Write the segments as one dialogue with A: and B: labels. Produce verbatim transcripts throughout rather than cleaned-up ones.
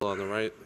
A: On the right.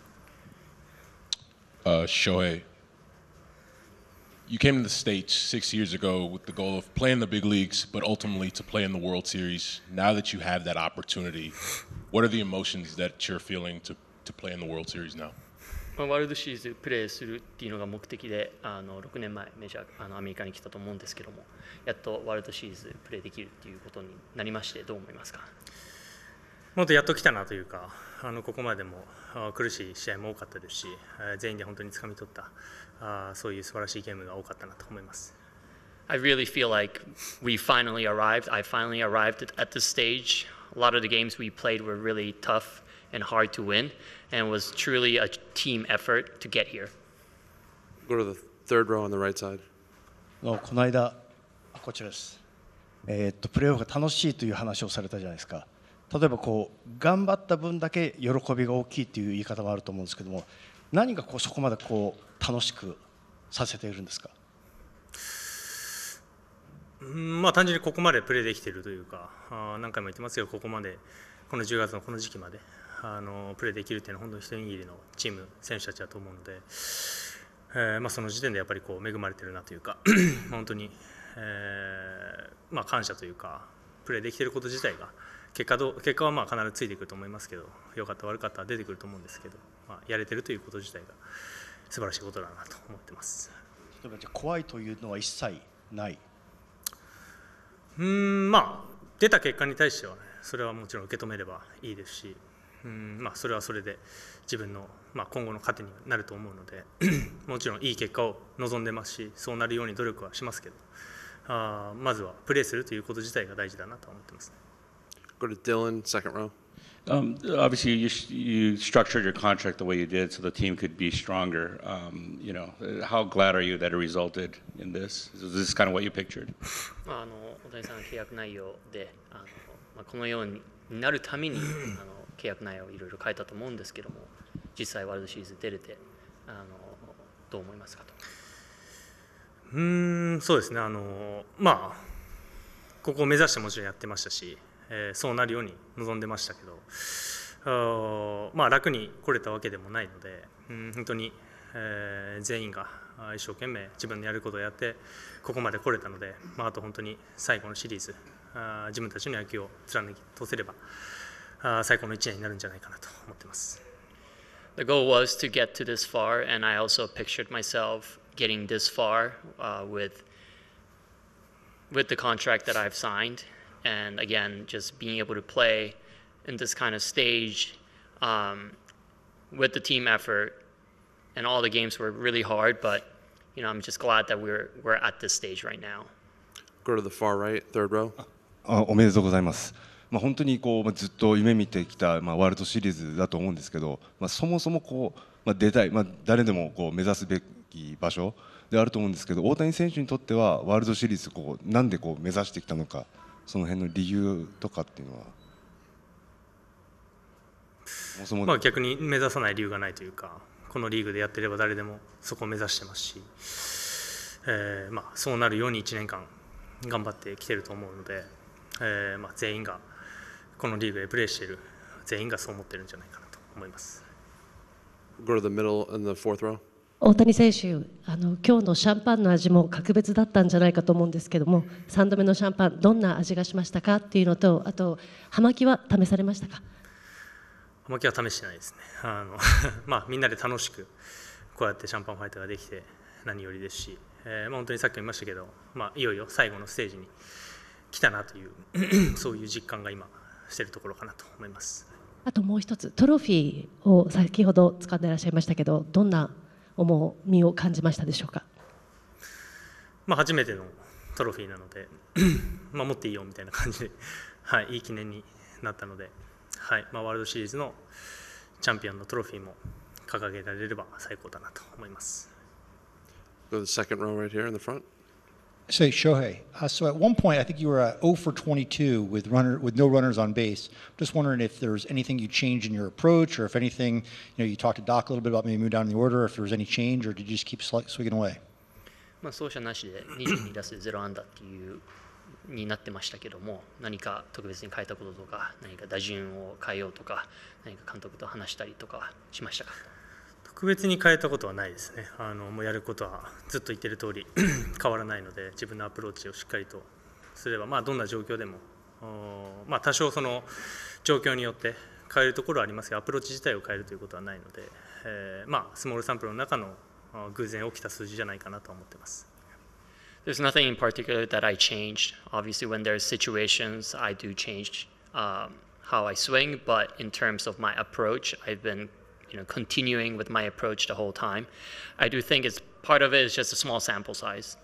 B: Uh, Shohei, you came to the States six years ago with the goal of playing the big leagues, but ultimately to play in the World Series. Now that you have that opportunity, what are the emotions that you're feeling to, to play in the World Series now?
C: まあワールドシリーズプレーするっていうのが目的であのろくねんまえメジャーあのアメリカに来たと思うんですけども、やっとワールドシリーズプレーできるっていうことになりまして、どう思いますか？
D: 本当やっと来たなというか、あのここまでも苦しい試合も多かったですし、全員で本当に掴み取ったあそういう素晴らしいゲームが多かったなと思います。
C: I really feel like we finally arrived. I finally arrived at this stage. A lot of the games we played were really tough and hard to win, and it was truly a team effort to get here.
A: Go to the third row on the right side.
E: この間、こちらです。えー、っとプレーオフが楽しいという話をされたじゃないですか。例えばこう頑張った分だけ喜びが大きいという言い方もあると思うんですけども、何がこうそこまでこう楽しくさせているんですか？
D: まあ単純にここまでプレーできているというか、あ何回も言ってますけど、ここまでこのじゅうがつのこの時期まであのプレーできるというのは本当に一握りのチーム選手たちだと思うので、えーまあ、その時点でやっぱりこう恵まれているなというか本当に、えーまあ、感謝というか、プレーできていること自体が結果ど結果はまあ必ずついてくると思いますけど、良かった悪かったは出てくると思うんですけど、まあ、やれてるということ自体が素晴らしいことだなと思ってます。
E: 例えばじゃあ怖いというのは一切ない？
D: うーんまあ出た結果に対してはね、それはもちろん受け止めればいいですし、うんまあそれはそれで自分のまあ今後の糧になると思うのでもちろんいい結果を望んでますし、そうなるように努力はしますけど、あまずはプレーするということ自体が大事だなと思ってますね。
A: Go to Dylan, second row.
F: Um, obviously, you, you structured your contract the way you did so the team could be stronger. Um, you know, how glad are you that it resulted in this? Is this kind of what you pictured?
C: あの大谷さんの契約内容であの、まあ、このようになるためにあの契約内容をいろいろ変えたと思うんですけども、実際ワールドシリーズ出れてあのどう思いますかと。
D: うーんそうですね、あのまあここを目指してもちろんやってましたし、えー、そうなるように望んでましたけど、あまあ楽に来れたわけでもないので、うん、本当に、えー、全員が一生懸命自分のやることをやってここまで来れたので、まあ、あと本当に最後のシリーズ、あ自分たちの野球を貫き通せればあ最高のいちねんになるんじゃないかなと思ってます。
C: The goal was to get to this far, and I also pictured myself getting this far uh, with with the contract that I've signed, and again, just being able to play in this kind of stage um, with the team effort, and all the games were really hard, but you know, I'm just glad that we're we're at this stage right now.
A: Go to the far right, third row.
G: あおめでとうございます。まあ、本当にこうずっと夢見てきた、まあ、ワールドシリーズだと思うんですけど、まあ、そもそもこう、まあ、出たい、まあ、誰でもこう目指すべき場所であると思うんですけど、大谷選手にとってはワールドシリーズこうなんでこう目指してきたのか、その辺の理由とかっていうのは。
D: そもそもまあ逆に目指さない理由がないというか、このリーグでやってれば誰でもそこを目指してますし、えーまあ、そうなるようにいちねんかん頑張ってきてると思うので、えーまあ、全員がこのリーグでプレーしている全員がそう思ってるんじゃないかなと思います。
A: Go to the middle and the fourth row.
H: 大谷選手、あの今日のシャンパンの味も格別だったんじゃないかと思うんですけども、さんどめのシャンパンどんな味がしましたかっていうのと、あと葉巻は試されましたか？
D: 葉巻は試してないですね。あのまあみんなで楽しくこうやってシャンパンファイトができて何よりですし、えーまあ、本当にさっきも言いましたけど、まあ、いよいよ最後のステージに来たなというそういう実感が今しているところかなと思います。
H: あともう一つ、トロフィーを先ほど使っていらっしゃいましたけど、どんな重みを感じましたでしょうか？
D: まあ、初めてのトロフィーなのでまあ持っていいよみたいな感じで、はい、いい記念になったので、はいまあ、ワールドシリーズのチャンピオンのトロフィーも掲げられれば最高だなと思います。
A: Go to the second row right here in the front.
I: Say Shohei. Uh, so at one point, I think you were uh, zero for twenty-two with runner with no runners on base. Just wondering if there's anything you changed in your approach, or if anything, you know, you talked to Doc a little bit about maybe move down in the order, or if there was any change, or did you just keep swinging away?
C: まあ走者なしでにじゅうに打数ゼロ安打っていうになってましたけども、何か特別に変えたこととか、何か打順を変えようとか、何か監督と話したりとかしましたか？
D: 特別に変えたことはないですね。あのもうやることはずっと言ってる通り変わらないので、自分のアプローチをしっかりとすれば、まあ、どんな状況でも、まあ、多少その状況によって変えるところはありますが、アプローチ自体を変えるということはないので、えーまあ、スモールサンプルの中の偶然起きた数字じゃないかなと思っています。
C: There's nothing in particular that I changed. Obviously, when there's situations, I do change um, how I swing, but in terms of my approach, I've been you know, continuing with my approach the whole time. I do think it's part of it is just a small sample size.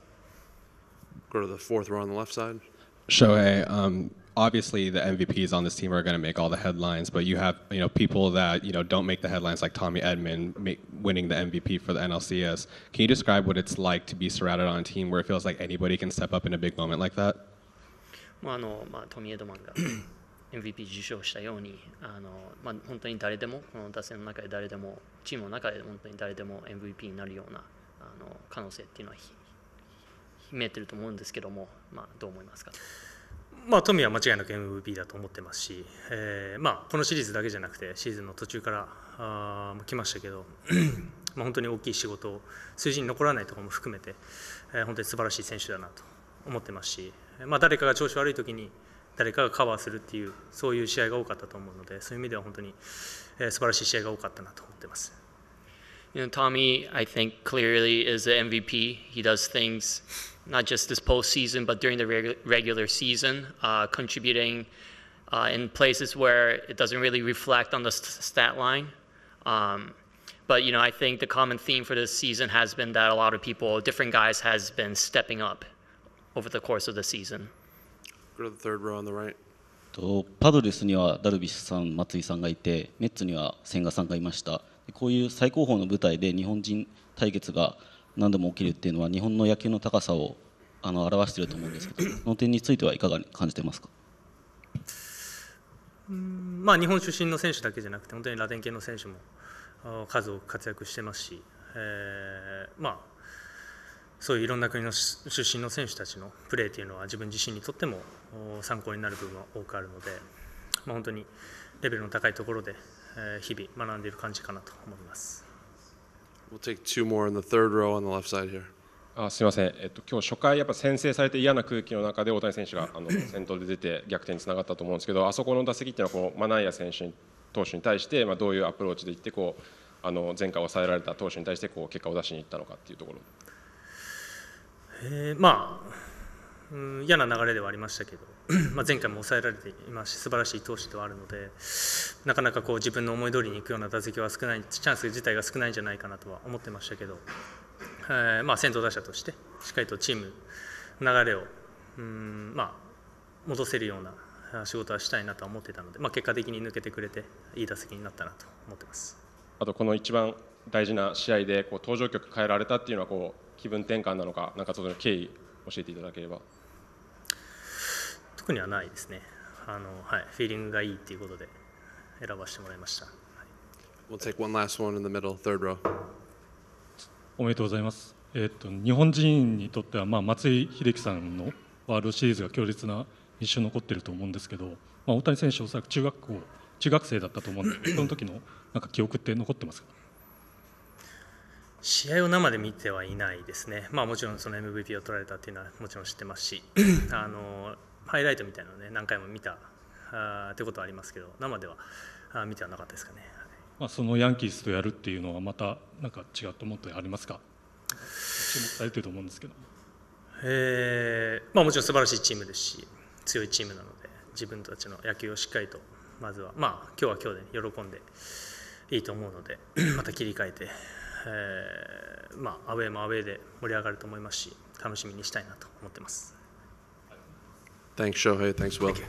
A: Go to the fourth row on the left side.
J: Shohei, um, obviously the M V Ps on this team are going to make all the headlines, but you have you know people that you know don't make the headlines, like Tommy Edman make, winning the M V P for the N L C S. Can you describe what it's like to be surrounded on a team where it feels like anybody can step up in a big moment like that?
C: まああのまあ、トミー・エドマンがエムブイピー 受賞したように、あのまあ、本当に誰でも、この打線の中で誰でも、チームの中で本当に誰でも エムブイピー になるようなあの可能性っていうのは秘めてると思うんですけども、まあ、どう思いますか？
D: まあ、トミーは間違いなく エムブイピー だと思ってますし、えーまあ、このシリーズだけじゃなくてシーズンの途中からあ来ましたけどまあ本当に大きい仕事を数字に残らないところも含めて、えー、本当に素晴らしい選手だなと思ってますし、まあ、誰かが調子悪い時に誰かがカバーするっていうそういう試合が多かったと思うので、そういう意味では本当に、えー、素晴らしい試合が多かったなと思ってます。
C: You know, Tommy, I think clearly is the M V P. He does things not just this postseason, but during the reg- regular season, uh, contributing uh, in places where it doesn't really reflect on the st- stat line. Um, but you know, I think the common theme for this season has been that a lot of people, different guys, has been stepping up over the course of the season.
A: Go to the third row on the right.
K: とパドレスにはダルビッシュさん、松井さんがいて、メッツには千賀さんがいました。こういう最高峰の舞台で日本人対決が何度も起きるっていうのは日本の野球の高さをあの表していると思うんですけど、その点についてはいかが感じてますか？
D: うんまあ、日本出身の選手だけじゃなくて本当にラテン系の選手も数多く活躍してますし、えーまあ、そういういろんな国の出身の選手たちのプレーというのは自分自身にとっても参考になる部分は多くあるので、まあ、本当にレベルの高いところで日々学んでいる感じかなと思います。
A: We'll take two more in the third row on the left side here.
L: あすみません、えっと、今日初回やっぱ先制されて嫌な空気の中で大谷選手があの先頭で出て逆転につながったと思うんですけど、あそこの打席っていうのはこうマナイア選手投手に対して、まあ、どういうアプローチでいってこうあの前回抑えられた投手に対してこう結果を出しにいったのかっていうところ。
D: えー、まあ、うん、嫌な流れではありましたけどまあ前回も抑えられていますし素晴らしい投手ではあるので、なかなかこう自分の思い通りにいくような打席は少ない、チャンス自体が少ないんじゃないかなとは思ってましたけど、えーまあ、先頭打者としてしっかりとチーム流れをうん、まあ、戻せるような仕事はしたいなとは思っていたので、まあ、結果的に抜けてくれていい打席になったなと思ってます。
L: あとこの一番大事な試合でこう登場曲変えられたっていうのはこう気分転換なのか、なんかその経緯教えていただければ。
D: 特にはないですね。あの、はい、フィーリングがいいっていうことで選ばせてもらいました。はい、
A: We'll take one last one in the middle, third row.
M: おめでとうございます。えー、と日本人にとっては、まあ、松井秀喜さんのワールドシリーズが強烈な印象に残っていると思うんですけど、まあ、大谷選手おそらく中学校中学生だったと思うんですけど、その時のなんか記憶って残ってますか？
D: 試合を生で見てはいないですね。まあ、もちろんその エムブイピー を取られたっていうのはもちろん知ってますしあのハイライトみたいなのを、ね、何回も見たあということはありますけど、生ではあ見てはなかったですかね。
M: まあ、そのヤンキースとやるっていうのはまたなんか違うと思ってありますか？注目されてると思うんですけど、
D: えーまあ、もちろん素晴らしいチームですし強いチームなので、自分たちの野球をしっかりとまずは、まあ、今日は今日で喜んでいいと思うのでまた切り替えて、えーまあ、アウェーもアウェーで盛り上がると思いますし、楽しみにしたいなと思ってます。
A: Thanks, Shohei. Thanks, Will.